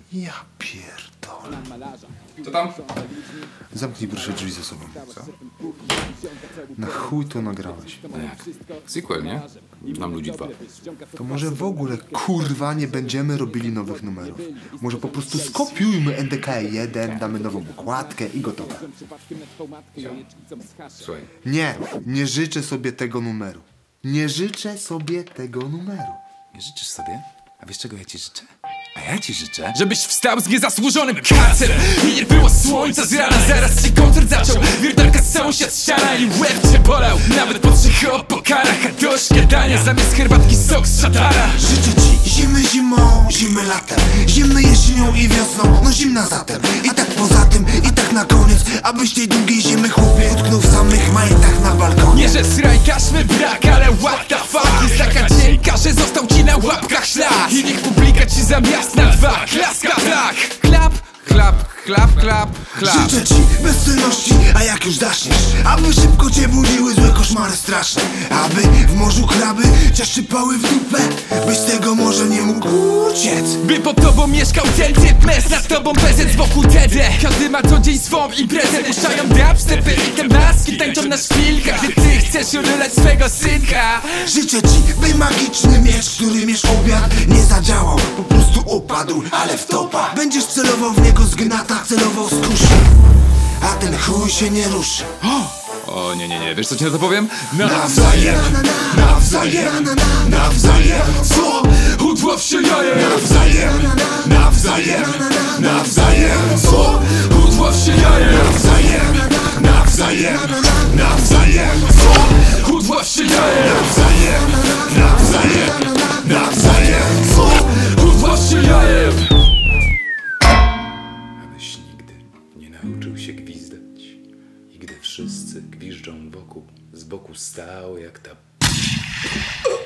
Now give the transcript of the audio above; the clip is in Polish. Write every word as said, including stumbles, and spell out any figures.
Ja pierdolę. Co tam? Zamknij proszę drzwi za sobą. Co? Na chuj to nagrałeś. No jak? Sequel, nie? Znam ludzi dwa. To może w ogóle kurwa nie będziemy robili nowych numerów. Może po prostu skopiujmy N D K jeden, damy nową okładkę i gotowe. Słuchaj. Nie, nie życzę sobie tego numeru. Nie życzę sobie tego numeru. Nie życzysz sobie? A wiesz czego ja ci życzę? A ja ci życzę, żebyś wstał z niezasłużonym kacem i nie było słońca z rana, zaraz się koncert zaczął. Wiertarka sąsiad ściana i łeb cię bolał. Nawet po trzech opokarach, a do śniadania zamiast herbatki sok z szatana. Życzę ci zimy zimą, zimy latem, zimy jesienią i wiosną, no zimna zatem. I tak poza tym, i tak na koniec, abyś tej długiej zimy chłopie utknął w samych majtach na balkonie. Nie, że srajkasz my brak, ale what the fuck jest taka cienka, że został ci na łapkach ślad. I niech publika ci zamiast na dwa klaska tak. Klap, chlap, chlap, klap, chlap. Życzę ci bezcenności, a jak już zaczniesz, aby szybko cię budziły złe koszmary straszne. Aby w morzu kraby cię szczypały w dupę, byś z tego może nie mógł uciec. By pod tobą mieszkał ten typ, mes nad tobą bezec wokół Tede. Każdy ma co dzień swą imprezę, puszczają dubstepy i te maski tańczą na szpilkach, gdy ty chcesz urylać swego synka. Życzę ci, by magiczny miecz, który miesz obiad, nie zadziałał, po prostu upadł, ale w topa. Będziesz celował w niego z gnata, celował z kuszy, a ten chuj się nie ruszy. O nie, nie, nie, wiesz co ci na to powiem? Nawzajem, nawzajem, nawzajem, co? Udław się jaje! Nawzajem, nawzajem, nawzajem, co? Udław się jaje! Nawzajem, nawzajem, nawzajem, co? Udław się jaje! Nawzajem, nawzajem, nawzajem, co? Udław się jaje! Abyś nigdy nie nauczył się gwizdać i gdy wszyscy gwiżdżą wokół, z boku stał jak ta